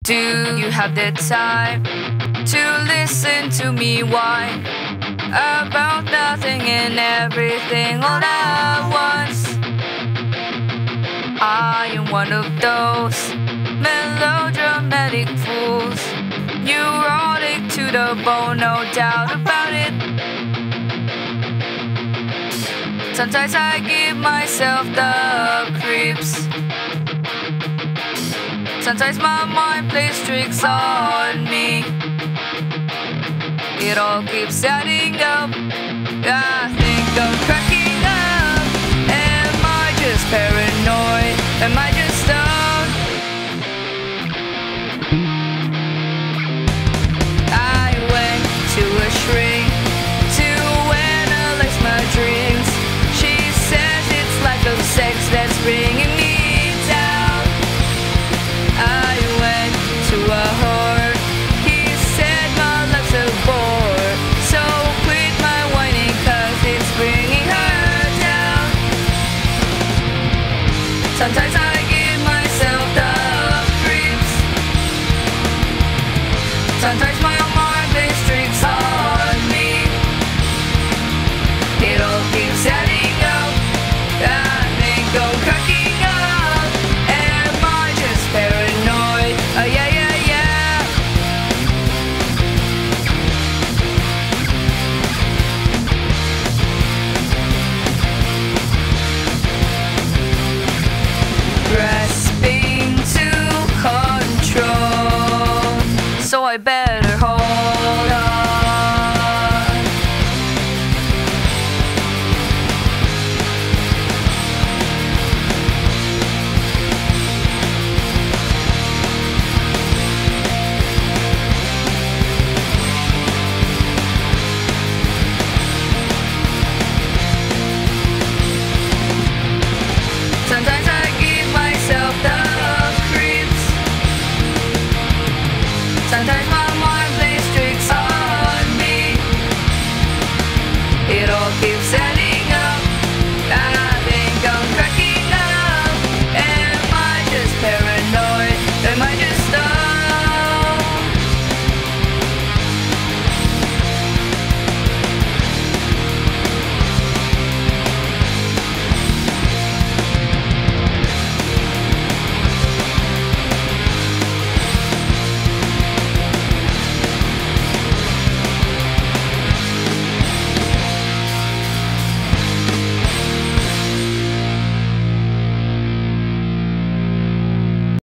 Do you have the time to listen to me whine about nothing and everything all at once? I am one of those melodramatic fools, neurotic to the bone, no doubt about it. Sometimes I give myself the creeps. Sometimes my mind plays tricks on me. It all keeps adding up. I think I'm cracking up. Am I just paranoid? Am I